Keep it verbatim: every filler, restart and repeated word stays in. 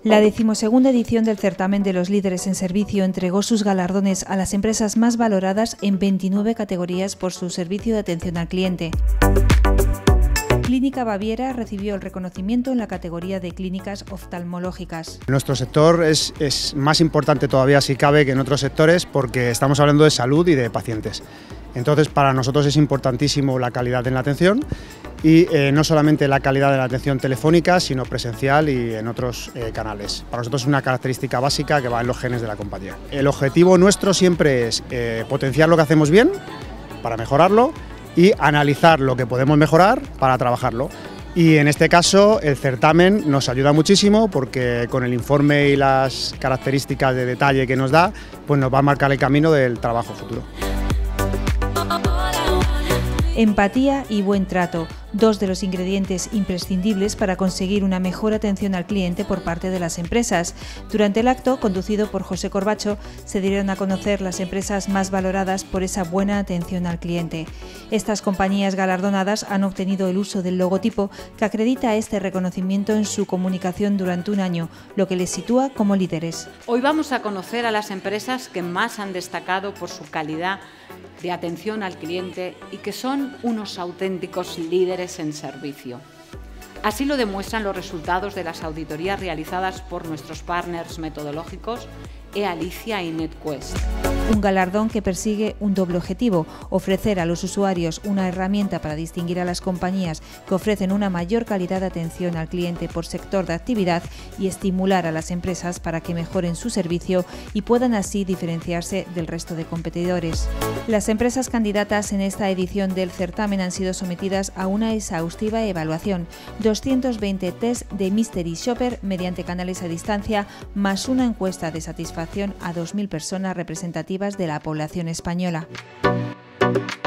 La decimosegunda edición del certamen de los líderes en servicio entregó sus galardones a las empresas más valoradas en veintinueve categorías por su servicio de atención al cliente. Clínica Baviera recibió el reconocimiento en la categoría de clínicas oftalmológicas. Nuestro sector es, es más importante todavía, si cabe, que en otros sectores, porque estamos hablando de salud y de pacientes. Entonces, para nosotros es importantísimo la calidad en la atención y eh, no solamente la calidad de la atención telefónica, sino presencial y en otros eh, canales. Para nosotros es una característica básica que va en los genes de la compañía. El objetivo nuestro siempre es eh, potenciar lo que hacemos bien para mejorarlo y analizar lo que podemos mejorar para trabajarlo. Y en este caso el certamen nos ayuda muchísimo porque con el informe y las características de detalle que nos da, pues nos va a marcar el camino del trabajo futuro. Empatía y buen trato, dos de los ingredientes imprescindibles para conseguir una mejor atención al cliente por parte de las empresas. Durante el acto, conducido por José Corbacho, se dieron a conocer las empresas más valoradas por esa buena atención al cliente. Estas compañías galardonadas han obtenido el uso del logotipo que acredita este reconocimiento en su comunicación durante un año, lo que les sitúa como líderes. Hoy vamos a conocer a las empresas que más han destacado por su calidad de atención al cliente y que son unos auténticos líderes en servicio. Así lo demuestran los resultados de las auditorías realizadas por nuestros partners metodológicos eAlicia y NetQuest. Un galardón que persigue un doble objetivo: ofrecer a los usuarios una herramienta para distinguir a las compañías que ofrecen una mayor calidad de atención al cliente por sector de actividad y estimular a las empresas para que mejoren su servicio y puedan así diferenciarse del resto de competidores. Las empresas candidatas en esta edición del certamen han sido sometidas a una exhaustiva evaluación, doscientos veinte test de Mystery Shopper mediante canales a distancia, más una encuesta de satisfacción a dos mil personas representativas de la población española.